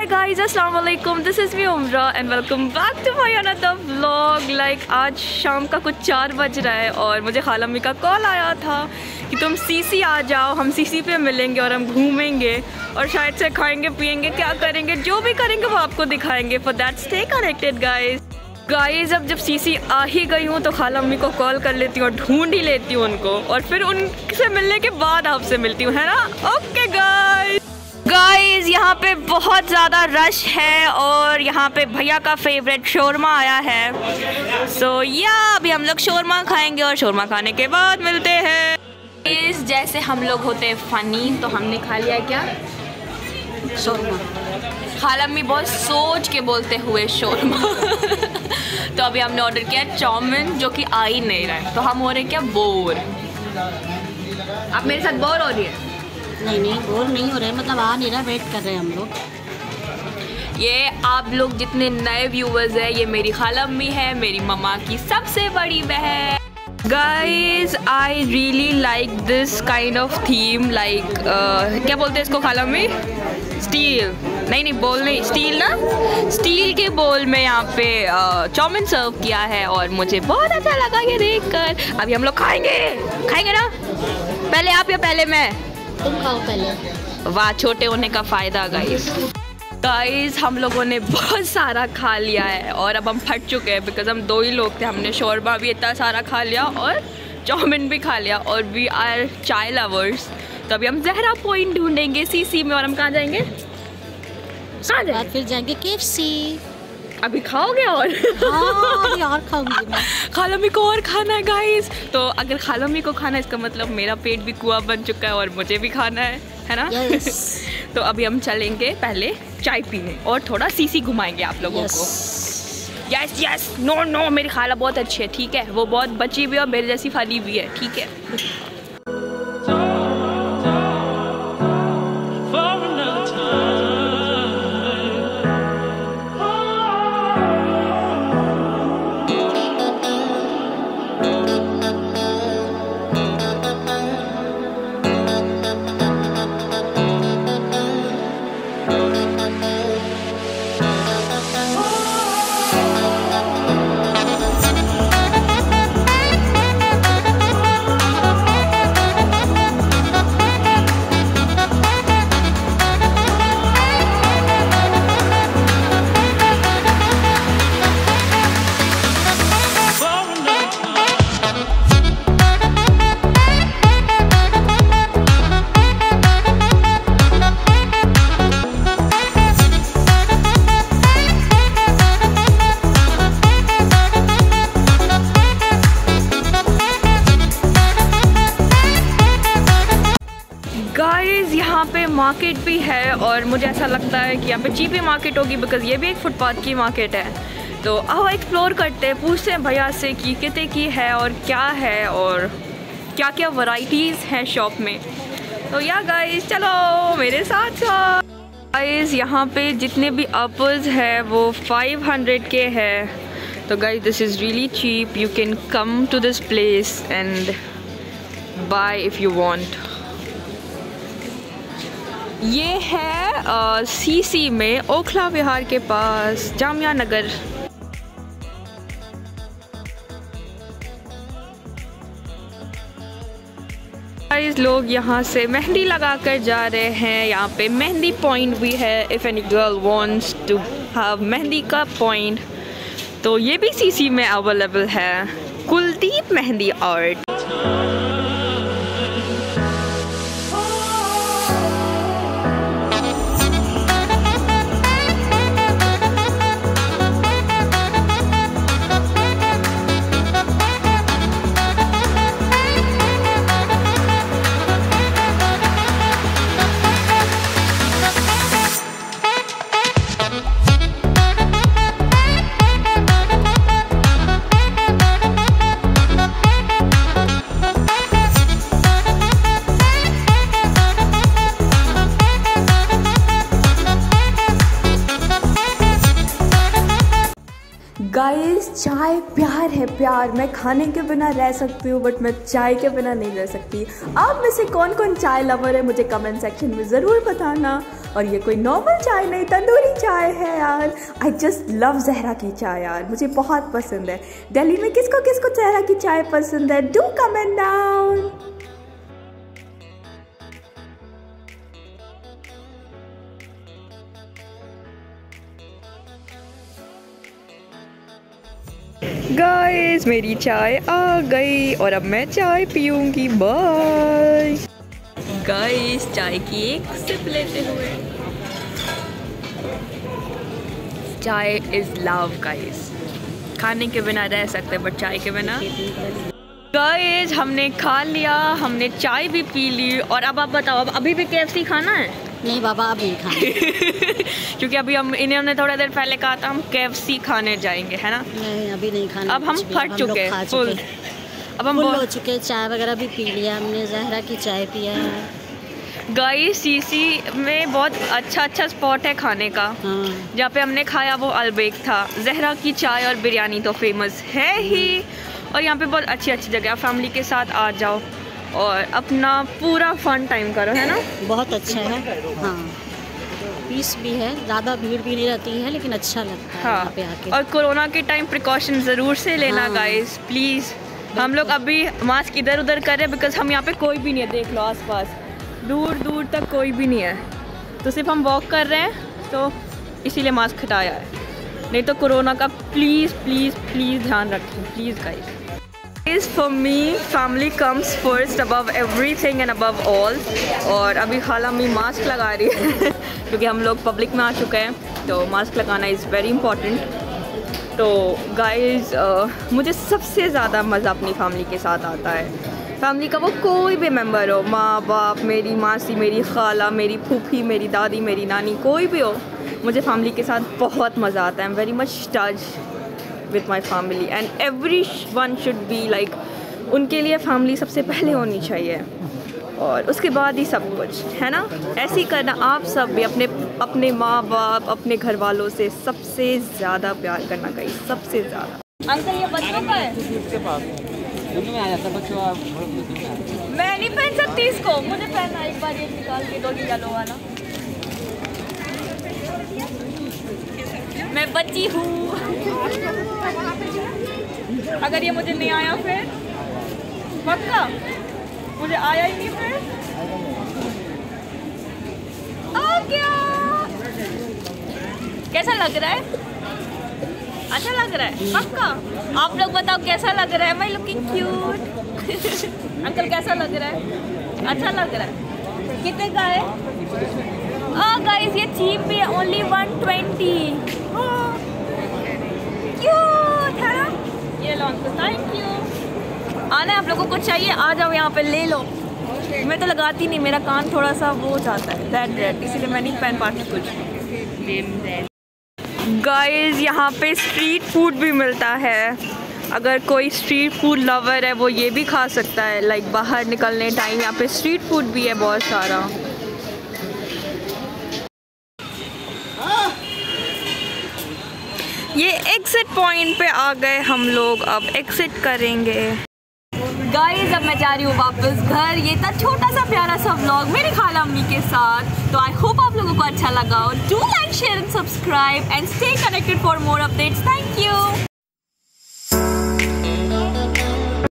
guys, अस्सलाम वालेकुम, this is me Umra and welcome back to my another vlog. आज शाम का कुछ 4 बज रहा है और मुझे खाला अम्मी का कॉल आया था कि तुम सीसी आ जाओ, हम सीसी पे मिलेंगे और हम घूमेंगे और शायद से खाएंगे पिएंगे, क्या करेंगे, जो भी करेंगे वो आपको दिखाएंगे। For that stay connected guys. अब जब सीसी आ ही गई हूँ तो खाला अम्मी को कॉल कर लेती हूँ और ढूंढ ही लेती हूँ उनको और फिर उनसे मिलने के बाद आपसे मिलती हूँ, है ना? ओके गाइज, यहाँ पे बहुत ज़्यादा रश है और यहाँ पे भैया का फेवरेट शोरमा आया है। सो अभी हम लोग शोरमा खाएंगे और शोरमा खाने के बाद मिलते हैं। इस जैसे हम लोग होते हैं फ़नी, तो हमने खा लिया क्या? शोरमा। खाला अम्मी बहुत सोच के बोलते हुए शोरमा। तो अभी हमने ऑर्डर किया चाउमीन, जो कि आ ही नहीं रहा है, तो हम हो रहे हैं क्या, बोर। आप मेरे साथ बोर हो रही है? नहीं बोर नहीं हो रहे, मतलब आ नहीं रहा, वेट कर रहे हैं हम लोग। ये आप लोग जितने नए व्यूवर्स हैं, ये मेरी खाला अम्मी है, मेरी मम्मा की सबसे बड़ी बहन। Guys, I really like this kind of theme, like क्या बोलते हैं इसको खाला अम्मी? स्टील नहीं बोल नहीं, स्टील ना, स्टील के बोल में यहाँ पे चाउमीन सर्व किया है और मुझे बहुत अच्छा लगा ये देखकर। अभी हम लोग खाएंगे ना? पहले आप या पहले मैं? तुम खाओ पहले। वाह, छोटे होने का फ़ायदा। गाइस, हम लोगों ने बहुत सारा खा लिया है और अब हम फट चुके हैं, बिकॉज हम 2 ही लोग थे। हमने शोरमा भी इतना सारा खा लिया और चाउमीन भी खा लिया और वी आर चाय लवर्स। तो अभी हम ज़हरा पॉइंट ढूंढेंगे सीसी में। और हम कहाँ जाएंगे? फिर जाएंगे KFC। अभी खाओगे? और हाँ, यार खाऊंगी मैं। खाला अम्मी को और खाना है गाइस। तो अगर खाला अम्मी को खाना है, इसका मतलब मेरा पेट भी कुआं बन चुका है और मुझे भी खाना है ना? yes. तो अभी हम चलेंगे पहले चाय पीने और थोड़ा सीसी घुमाएंगे आप लोगों को। यस नो, मेरी खाला बहुत अच्छी है, ठीक है? वो बहुत बची भी और मेरे जैसी फनी भी है, ठीक है? गाइस, यहाँ पे मार्केट भी है और मुझे ऐसा लगता है कि यहाँ पे चीपी मार्केट होगी, बिकॉज ये भी एक फुटपाथ की मार्केट है। तो आओ एक्सप्लोर करते हैं, पूछते हैं भैया से कि कितने की है और क्या है और क्या क्या वैरायटीज़ हैं शॉप में। तो गाइस, चलो मेरे साथ। गाइस, यहाँ पे जितने भी एप्पल्स है वो 500 के है। तो guys, this is really cheap, you can come to this place and buy if you want. ये है सीसी में, ओखला विहार के पास, जामिया नगर। लोग यहाँ से मेहंदी लगा कर जा रहे हैं। यहाँ पे मेहंदी पॉइंट भी है, if any girl wants to have mehndi का पॉइंट, तो ये भी सीसी में अवेलेबल है। कुलदीप मेहंदी आर्ट। गाइस, चाय प्यार है, प्यार। मैं खाने के बिना रह सकती हूँ बट मैं चाय के बिना नहीं रह सकती। आप में से कौन कौन चाय लवर है मुझे कमेंट सेक्शन में ज़रूर बताना। और ये कोई नॉर्मल चाय नहीं, तंदूरी चाय है यार। आई जस्ट लव जहरा की चाय यार, मुझे बहुत पसंद है। दिल्ली में किसको किसको जहरा की चाय पसंद है, डू कमेंट डाउन। गाइस मेरी चाय आ गई और अब मैं चाय पीऊंगी। बाय गाइस, चाय की एक सिप लेते हुए। चाय इज लव गाइस, खाने के बिना रह सकते बट चाय के बिना। गाइस हमने खा लिया, हमने चाय भी पी ली और अब आप बताओ, अब अभी भी KFC खाना है? नहीं बाबा, अब नहीं खाना। क्योंकि अभी हम इन्होंने थोड़ा देर पहले कहा था हम KFC खाने जाएंगे, है ना? नहीं अभी नहीं खाना। अब हम फट चुके हैं फुल। अब हम हो चुके, चाय वगैरह भी पी लिया हमने, जहरा की चाय पिया है। गाइस CC में बहुत अच्छा स्पॉट है खाने का। जहाँ पे हमने खाया वो अलबेक था। जहरा की चाय और बिरयानी तो फेमस है ही, और यहाँ पे बहुत अच्छी जगह है। फैमिली के साथ आ जाओ और अपना पूरा फन टाइम करो, है ना? बहुत अच्छा है। हाँ, पीस भी है, ज़्यादा भीड़ भी नहीं रहती है, लेकिन अच्छा लगता है यहाँ पे आके। और कोरोना के टाइम प्रिकॉशन ज़रूर से लेना गाइस, प्लीज़। हम लोग अभी मास्क इधर उधर कर रहे हैं बिकॉज हम यहाँ पे कोई भी नहीं है। देख लो आसपास, दूर तक कोई भी नहीं है, तो सिर्फ हम वॉक कर रहे हैं, तो इसीलिए मास्क हटाया है। नहीं तो कोरोना का प्लीज़ ध्यान रखें, please guys. For me, family comes first above everything and above all। और अभी खाला अम्मी मास्क लगा रही है क्योंकि हम लोग पब्लिक में आ चुके हैं, तो मास्क लगाना इज़ वेरी इंपॉर्टेंट। तो गाइस मुझे सबसे ज़्यादा मज़ा अपनी फैमिली के साथ आता है। फैमिली का वो कोई भी मेम्बर हो, माँ बाप, मेरी मासी, मेरी खाला, मेरी फूफी, मेरी दादी, मेरी नानी, कोई भी हो, मुझे फैमिली के साथ बहुत मज़ा आता है। I am very much touched with my family and everyone should be like, उनके लिए फैमिली सबसे पहले होनी चाहिए और उसके बाद ही सब कुछ, है ना? ऐसे ही करना आप सब भी अपने माँ बाप, अपने घर वालों से सबसे ज़्यादा प्यार करना चाहिए, सबसे ज़्यादा। अंकल ये बच्चों का है? मैं नहीं पहन सकती इसको, मुझे पहनना एक बार ये निकाल के दो, येलो वाला। मैं बच्ची हूँ। अगर ये मुझे नहीं आया फिर पक्का, मुझे आया ही नहीं फिर क्या? कैसा लग रहा है? अच्छा लग रहा है पक्का? आप लोग बताओ कैसा लग रहा है? मैं लुकिंग क्यूट। अंकल कैसा लग रहा है? अच्छा लग रहा है? कितने का है? गाइस ये चीप भी है, ओनली 120। क्यूट है ना? ये लो अंकल, थैंक यू। आना है आप लोगों को, चाहिए आ जाओ यहाँ पे ले लो। मैं तो लगाती नहीं, मेरा कान थोड़ा सा वो हो जाता है रेड, इसीलिए मैं नहीं पहन पाती कुछ। गाइस यहाँ पे स्ट्रीट फूड भी मिलता है, अगर कोई स्ट्रीट फूड लवर है वो ये भी खा सकता है। लाइक बाहर निकलने टाइम यहाँ पे स्ट्रीट फूड भी है बहुत सारा। ये एग्जिट पॉइंट पे आ गए हम लोग, अब एग्जिट करेंगे। गाइस अब मैं जा रही हूँ वापस घर। ये था छोटा सा प्यारा सा व्लॉग मेरी खाला अम्मी के साथ, तो आई होप आप लोगों को अच्छा लगा। Do like, share and subscribe and stay connected for more updates. Thank you.